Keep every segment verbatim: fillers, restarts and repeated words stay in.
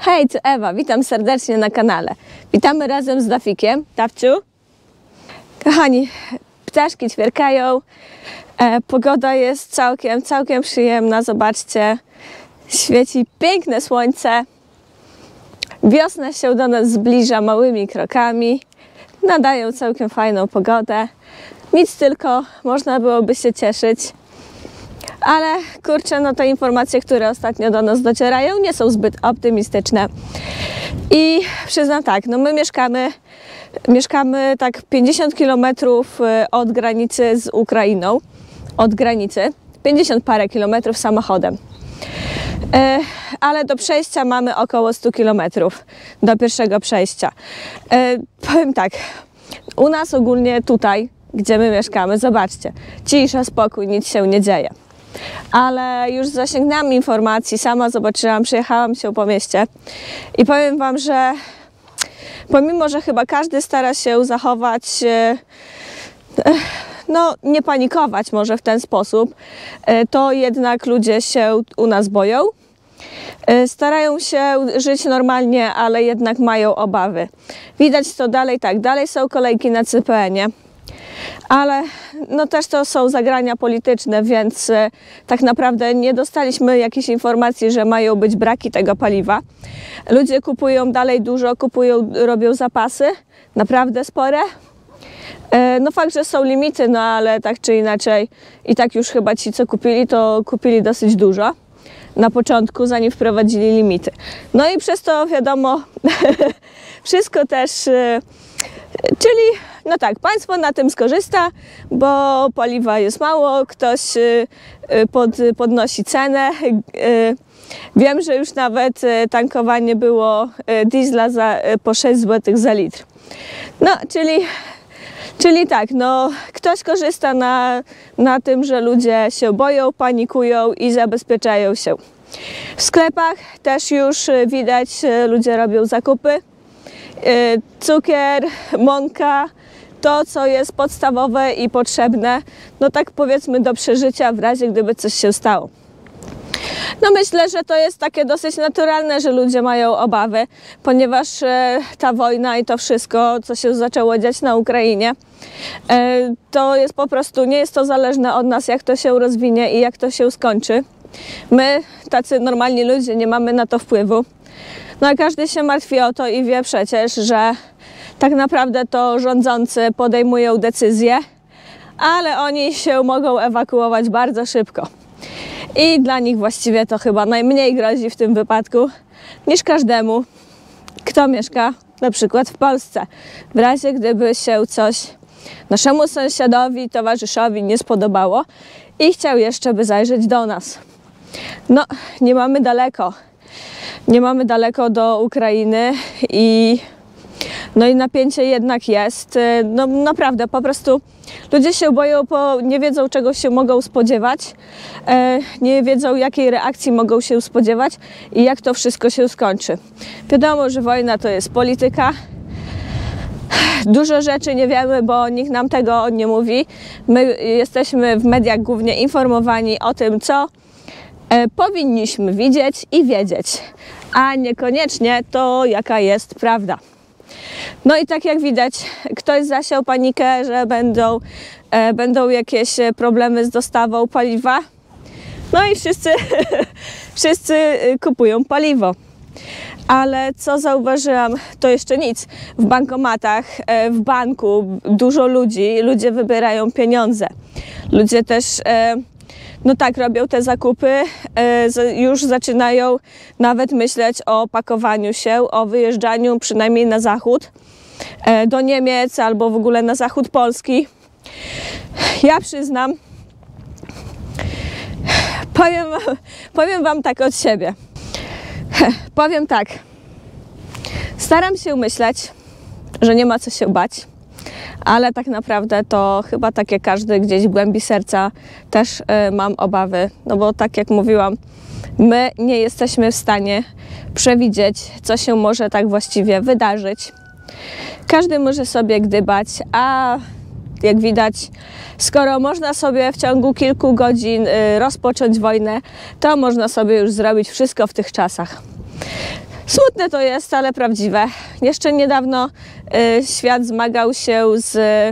Hej, to Ewa, witam serdecznie na kanale. Witamy razem z Dafikiem. Dawciu? Kochani, ptaszki ćwierkają, e, pogoda jest całkiem, całkiem przyjemna, zobaczcie. Świeci piękne słońce. Wiosna się do nas zbliża małymi krokami. Nadają całkiem fajną pogodę. Nic tylko, można byłoby się cieszyć. Ale kurczę, no te informacje, które ostatnio do nas docierają, nie są zbyt optymistyczne. I przyznam tak, no my mieszkamy, mieszkamy tak pięćdziesiąt kilometrów od granicy z Ukrainą. Od granicy. pięćdziesiąt parę kilometrów samochodem. E, ale do przejścia mamy około sto kilometrów. Do pierwszego przejścia. E, powiem tak, u nas ogólnie tutaj, gdzie my mieszkamy, zobaczcie, cisza, spokój, nic się nie dzieje. Ale już zasięgnęłam informacji, sama zobaczyłam, przejechałam się po mieście i powiem Wam, że pomimo, że chyba każdy stara się zachować, no nie panikować może w ten sposób, to jednak ludzie się u nas boją. Starają się żyć normalnie, ale jednak mają obawy. Widać to dalej, tak, dalej są kolejki na C P N ie. Ale no też to są zagrania polityczne, więc e, tak naprawdę nie dostaliśmy jakichś informacji, że mają być braki tego paliwa. Ludzie kupują dalej dużo, kupują, robią zapasy, naprawdę spore. E, no fakt, że są limity, no ale tak czy inaczej i tak już chyba ci, co kupili, to kupili dosyć dużo na początku, zanim wprowadzili limity. No i przez to wiadomo, wszystko też, e, czyli no tak, państwo na tym skorzysta, bo paliwa jest mało, ktoś pod, podnosi cenę. Wiem, że już nawet tankowanie było diesla za, po sześć złotych za litr. No, czyli, czyli tak, no, ktoś korzysta na, na tym, że ludzie się boją, panikują i zabezpieczają się. W sklepach też już widać, ludzie robią zakupy. Cukier, mąka, to, co jest podstawowe i potrzebne, no tak powiedzmy do przeżycia w razie, gdyby coś się stało. No myślę, że to jest takie dosyć naturalne, że ludzie mają obawy, ponieważ e, ta wojna i to wszystko, co się zaczęło dziać na Ukrainie, e, to jest po prostu, nie jest to zależne od nas, jak to się rozwinie i jak to się skończy. My, tacy normalni ludzie, nie mamy na to wpływu. No a każdy się martwi o to i wie przecież, że tak naprawdę to rządzący podejmują decyzje, ale oni się mogą ewakuować bardzo szybko. I dla nich właściwie to chyba najmniej grozi w tym wypadku niż każdemu, kto mieszka na przykład w Polsce. W razie gdyby się coś naszemu sąsiadowi, towarzyszowi nie spodobało i chciał jeszcze by zajrzeć do nas. No, nie mamy daleko. Nie mamy daleko do Ukrainy i no i napięcie jednak jest. No naprawdę, po prostu ludzie się boją, bo nie wiedzą, czego się mogą spodziewać, nie wiedzą, jakiej reakcji mogą się spodziewać i jak to wszystko się skończy. Wiadomo, że wojna to jest polityka. Dużo rzeczy nie wiemy, bo nikt nam tego nie mówi. My jesteśmy w mediach głównie informowani o tym, co powinniśmy widzieć i wiedzieć, a niekoniecznie to, jaka jest prawda. No i tak jak widać, ktoś zasiał panikę, że będą, e, będą jakieś problemy z dostawą paliwa. No i wszyscy, wszyscy kupują paliwo. Ale co zauważyłam, to jeszcze nic. W bankomatach, e, w banku dużo ludzi, ludzie wybierają pieniądze. Ludzie też e, no tak, robią te zakupy, e, już zaczynają nawet myśleć o pakowaniu się, o wyjeżdżaniu przynajmniej na zachód, e, do Niemiec albo w ogóle na zachód Polski. Ja przyznam, powiem, powiem Wam tak od siebie. Powiem tak, staram się myśleć, że nie ma co się bać. Ale tak naprawdę to chyba tak jak każdy gdzieś w głębi serca też y, mam obawy, no bo tak jak mówiłam, my nie jesteśmy w stanie przewidzieć, co się może tak właściwie wydarzyć. Każdy może sobie gdybać, a jak widać, skoro można sobie w ciągu kilku godzin y, rozpocząć wojnę, to można sobie już zrobić wszystko w tych czasach. Smutne to jest, ale prawdziwe. Jeszcze niedawno y, świat zmagał się z,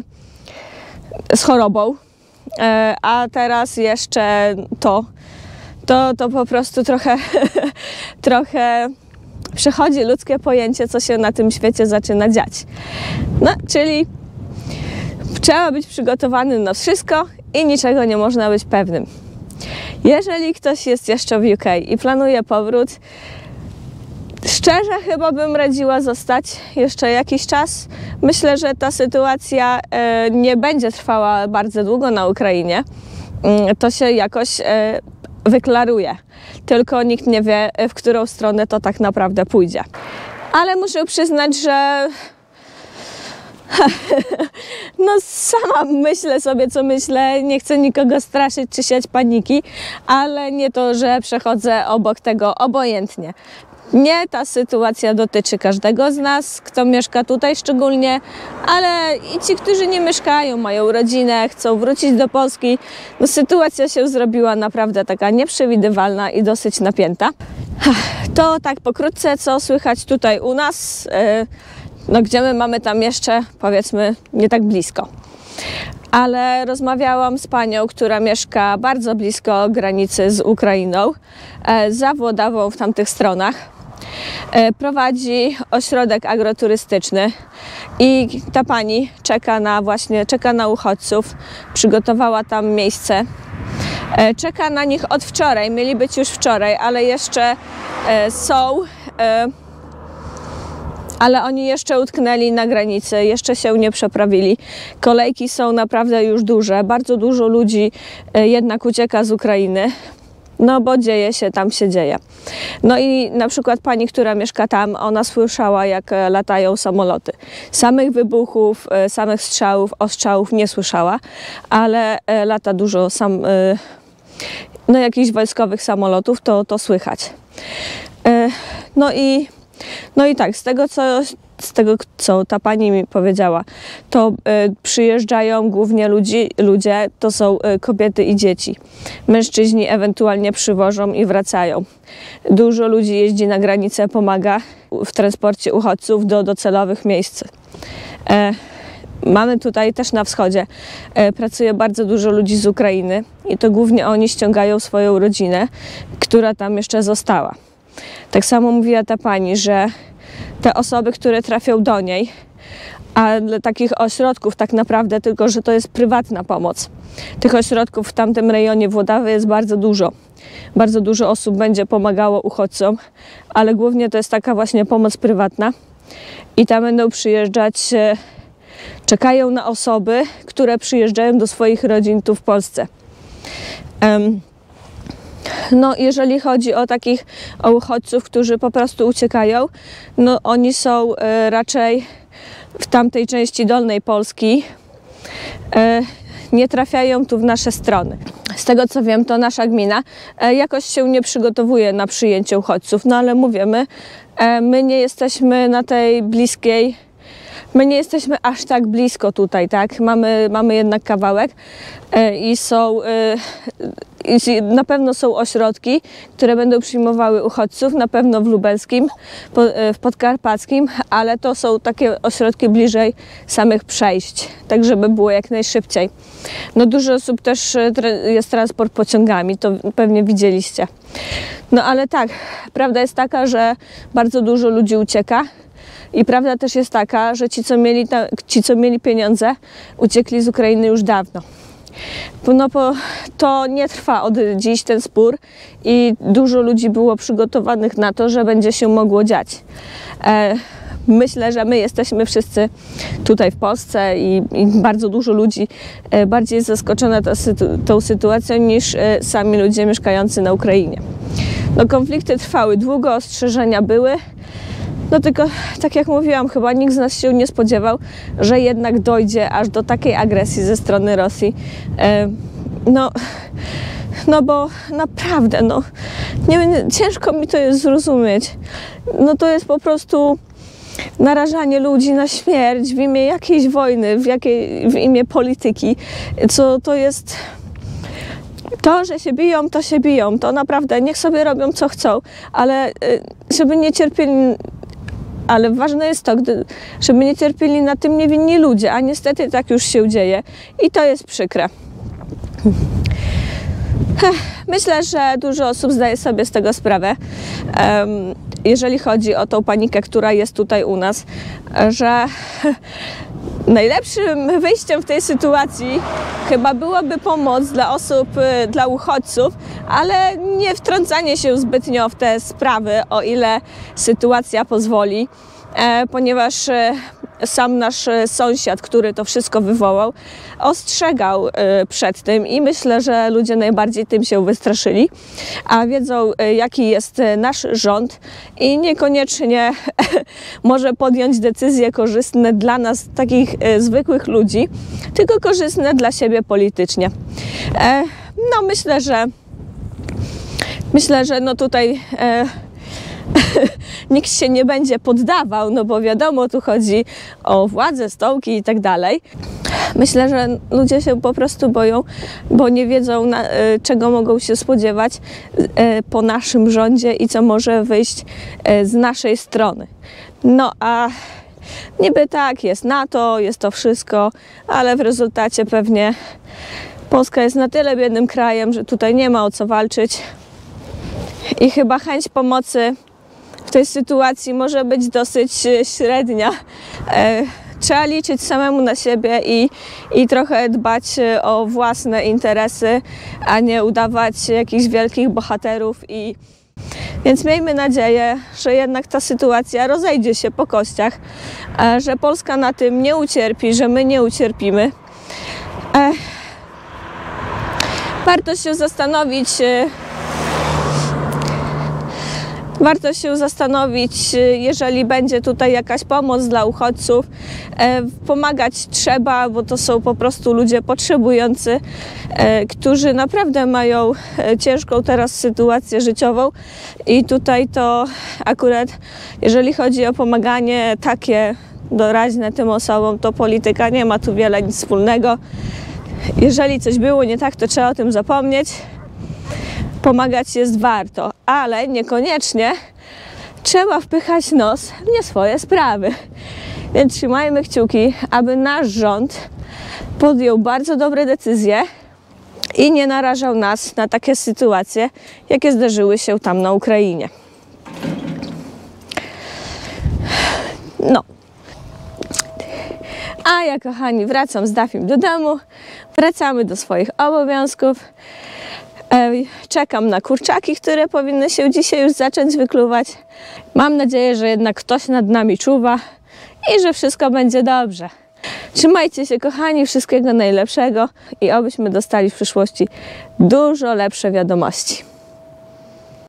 z chorobą, y, a teraz jeszcze to, to, to po prostu trochę, trochę przechodzi ludzkie pojęcie, co się na tym świecie zaczyna dziać. No, czyli trzeba być przygotowanym na wszystko i niczego nie można być pewnym. Jeżeli ktoś jest jeszcze w U K i planuje powrót, szczerze chyba bym radziła zostać jeszcze jakiś czas. Myślę, że ta sytuacja nie będzie trwała bardzo długo na Ukrainie. To się jakoś wyklaruje. Tylko nikt nie wie, w którą stronę to tak naprawdę pójdzie. Ale muszę przyznać, że no sama myślę sobie, co myślę, nie chcę nikogo straszyć czy siać paniki, ale nie to, że przechodzę obok tego obojętnie. Nie, ta sytuacja dotyczy każdego z nas, kto mieszka tutaj szczególnie, ale i ci, którzy nie mieszkają, mają rodzinę, chcą wrócić do Polski. No, sytuacja się zrobiła naprawdę taka nieprzewidywalna i dosyć napięta. To tak pokrótce, co słychać tutaj u nas, no, gdzie my mamy tam jeszcze, powiedzmy, nie tak blisko. Ale rozmawiałam z panią, która mieszka bardzo blisko granicy z Ukrainą, za Włodawą w tamtych stronach. Prowadzi ośrodek agroturystyczny i ta pani czeka na właśnie, czeka na uchodźców, przygotowała tam miejsce. Czeka na nich od wczoraj, mieli być już wczoraj, ale jeszcze są, ale oni jeszcze utknęli na granicy, jeszcze się nie przeprawili. Kolejki są naprawdę już duże, bardzo dużo ludzi jednak ucieka z Ukrainy. No bo dzieje się, tam się dzieje. No i na przykład pani, która mieszka tam, ona słyszała, jak latają samoloty. Samych wybuchów, samych strzałów, ostrzałów nie słyszała, ale lata dużo sam, no jakichś wojskowych samolotów, to, to słychać. No i, no i tak, z tego co... Z tego, co ta pani mi powiedziała, to y, przyjeżdżają głównie ludzi, ludzie, to są y, kobiety i dzieci. Mężczyźni ewentualnie przywożą i wracają. Dużo ludzi jeździ na granicę, pomaga w transporcie uchodźców do docelowych miejsc. E, mamy tutaj też na wschodzie, e, pracuje bardzo dużo ludzi z Ukrainy i to głównie oni ściągają swoją rodzinę, która tam jeszcze została. Tak samo mówiła ta pani, że te osoby, które trafią do niej, a dla takich ośrodków tak naprawdę, tylko że to jest prywatna pomoc. Tych ośrodków w tamtym rejonie Włodawy jest bardzo dużo. Bardzo dużo osób będzie pomagało uchodźcom, ale głównie to jest taka właśnie pomoc prywatna. I tam będą przyjeżdżać, czekają na osoby, które przyjeżdżają do swoich rodzin tu w Polsce. Um, No, jeżeli chodzi o takich o uchodźców, którzy po prostu uciekają, no oni są y, raczej w tamtej części dolnej Polski, y, nie trafiają tu w nasze strony. Z tego co wiem, to nasza gmina y, jakoś się nie przygotowuje na przyjęcie uchodźców, no ale mówię, my, y, my nie jesteśmy na tej bliskiej, my nie jesteśmy aż tak blisko tutaj, tak? Mamy, mamy jednak kawałek y, i są... Y, Na pewno są ośrodki, które będą przyjmowały uchodźców, na pewno w lubelskim, w podkarpackim, ale to są takie ośrodki bliżej samych przejść, tak żeby było jak najszybciej. No dużo osób też jest transport pociągami, to pewnie widzieliście. No ale tak, prawda jest taka, że bardzo dużo ludzi ucieka i prawda też jest taka, że ci, co mieli, ta, ci, co mieli pieniądze, uciekli z Ukrainy już dawno. No bo to nie trwa od dziś ten spór i dużo ludzi było przygotowanych na to, że będzie się mogło dziać. E, myślę, że my jesteśmy wszyscy tutaj w Polsce i, i bardzo dużo ludzi e, bardziej jest zaskoczona ta sytu, tą sytuacją niż e, sami ludzie mieszkający na Ukrainie. No, konflikty trwały długo, ostrzeżenia były. No tylko, tak jak mówiłam, chyba nikt z nas się nie spodziewał, że jednak dojdzie aż do takiej agresji ze strony Rosji. E, no, no bo naprawdę, no, nie, ciężko mi to jest zrozumieć. No to jest po prostu narażanie ludzi na śmierć w imię jakiejś wojny, w, jakiej, w imię polityki, co to jest... To, że się biją, to się biją, to naprawdę niech sobie robią co chcą, ale żeby nie cierpieli, ale ważne jest to, żeby nie cierpieli na tym niewinni ludzie, a niestety tak już się dzieje i to jest przykre. Myślę, że dużo osób zdaje sobie z tego sprawę, jeżeli chodzi o tą panikę, która jest tutaj u nas, że najlepszym wyjściem w tej sytuacji chyba byłaby pomoc dla osób, dla uchodźców, ale nie wtrącanie się zbytnio w te sprawy, o ile sytuacja pozwoli, ponieważ sam nasz sąsiad, który to wszystko wywołał, ostrzegał przed tym i myślę, że ludzie najbardziej tym się wystraszyli, a wiedzą, jaki jest nasz rząd i niekoniecznie może podjąć decyzje korzystne dla nas, takich zwykłych ludzi, tylko korzystne dla siebie politycznie. No myślę, że myślę, że no tutaj nikt się nie będzie poddawał, no bo wiadomo, tu chodzi o władzę, stołki i tak dalej. Myślę, że ludzie się po prostu boją, bo nie wiedzą, na, czego mogą się spodziewać po naszym rządzie i co może wyjść z naszej strony. No a niby tak, jest NATO, jest to wszystko, ale w rezultacie pewnie Polska jest na tyle biednym krajem, że tutaj nie ma o co walczyć i chyba chęć pomocy w tej sytuacji może być dosyć średnia. Trzeba liczyć samemu na siebie i, i trochę dbać o własne interesy, a nie udawać jakichś wielkich bohaterów. I... Więc miejmy nadzieję, że jednak ta sytuacja rozejdzie się po kościach, że Polska na tym nie ucierpi, że my nie ucierpimy. Warto się zastanowić, Warto się zastanowić, jeżeli będzie tutaj jakaś pomoc dla uchodźców. Pomagać trzeba, bo to są po prostu ludzie potrzebujący, którzy naprawdę mają ciężką teraz sytuację życiową i tutaj to akurat, jeżeli chodzi o pomaganie takie doraźne tym osobom, to polityka nie ma tu wiele nic wspólnego. Jeżeli coś było nie tak, to trzeba o tym zapomnieć. Pomagać jest warto, ale niekoniecznie trzeba wpychać nos w nie swoje sprawy. Więc trzymajmy kciuki, aby nasz rząd podjął bardzo dobre decyzje i nie narażał nas na takie sytuacje, jakie zdarzyły się tam na Ukrainie. No. A ja, kochani, wracam z Dafim do domu, wracamy do swoich obowiązków. Czekam na kurczaki, które powinny się dzisiaj już zacząć wykluwać. Mam nadzieję, że jednak ktoś nad nami czuwa i że wszystko będzie dobrze. Trzymajcie się, kochani, wszystkiego najlepszego i obyśmy dostali w przyszłości dużo lepsze wiadomości.